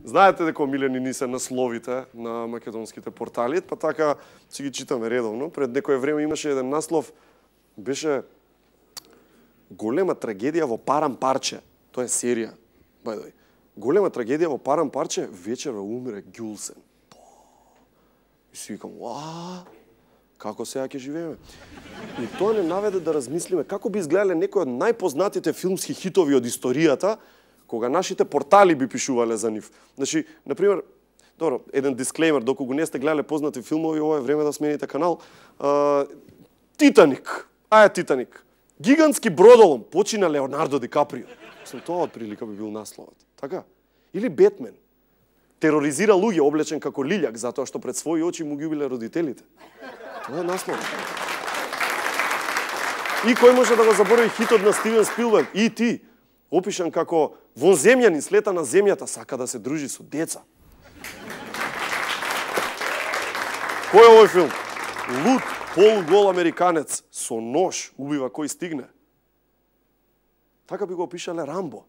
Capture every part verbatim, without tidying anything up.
Знаете дека омилени ни се насловите на македонските портали, па така си ги читаме редовно. Пред некое време имаше еден наслов, беше голема трагедија во Парам парче. Тоа е серија. By the way. Голема трагедија во Парам парче, вечера умре Ѓулсен. И си викам, уаа, како сега ќе живееме? И тоа не наведе да размислиме како би изгледале некои од најпознатите филмски хитови од историјата, кога нашите портали би пишувале за нив. Значи, например, добро, еден дисклеймер, доколку не сте гледале познати филмови, ова е време да смените канал. А, Титаник. Аја Титаник. Гигантски бродолом почина Леонардо Ди Каприо. Мислам, тоа отприлика би бил насловот. Така? Или Бетмен. Тероризира луѓе облечен како лилјак затоа што пред своји очи му ги убиле родителите. Тоа е насловот. И кој може да го заборави хитот на Стивен Спилберг? И ти. Опишан како вонземјанин слета на земјата, сака да се дружи со деца. Кој е овој филм? Луд, полугол американец со нож убива кој стигне. Така би го опишале Рамбо.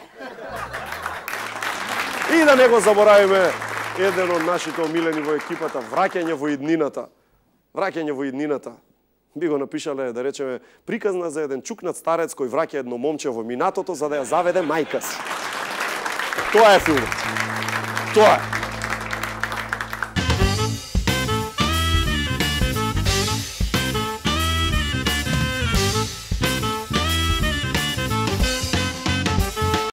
И да не го заборавиме еден од нашите омилени во екипата, враќање во иднината. Враќање во иднината. Би го напишале, да речеме, приказна за еден чукнат старец кој враќа едно момче во минатото за да ја заведе мајка си. Тоа е филмот. Тоа е.